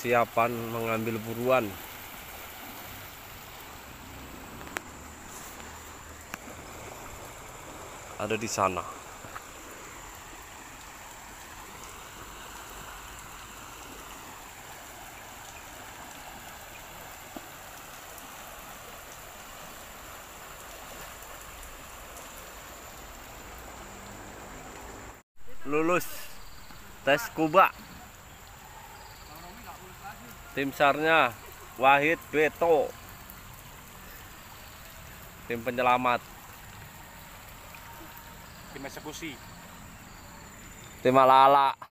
persiapan mengambil buruan. Ada di sana. Lulus tes scuba. Tim SAR-nya Wahid Beto, tim penyelamat, tim eksekusi, tim ala-ala.